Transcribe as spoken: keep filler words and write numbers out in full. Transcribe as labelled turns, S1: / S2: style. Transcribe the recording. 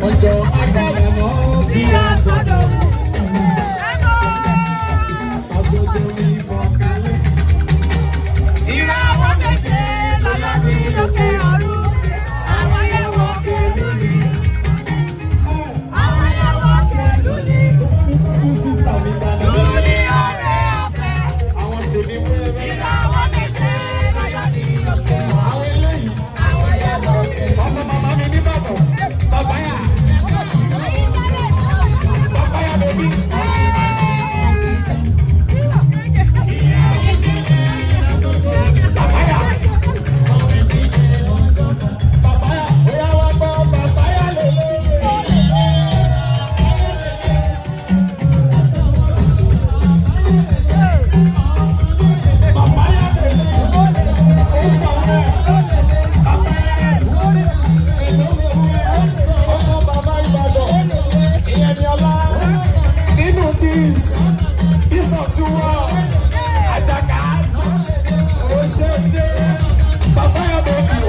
S1: ọjọ́ agbára náà tí a sọ̀dọ̀. Aṣojú ìbọn kalẹ̀.
S2: Ìràwọ̀ méje lọ́lọ́ ní òkè ọ̀run. Àwọn yẹn wọ kẹlú ni. Àwọn yẹn wọ kẹlú ni.
S1: Kú sísá mi dáná.
S2: Lórí ọ̀rẹ́ ọ̀fẹ́.
S1: Àwọn tèmi fẹ́rẹ́.
S2: Ìràwọ̀ méje lọ́lọ́ ní òkè ọ̀run.
S1: Àwọn eléyìí.
S2: Àwọn yẹn wọ kẹlú ni.
S1: Ọmọ màmá mi ní Ìbàdàn. Bàbá yà. Bàbá yà bẹ̀bí. Peace of two worlds. Ajaka. Ó ṣe ṣe. Bàbá yà bẹ̀bí.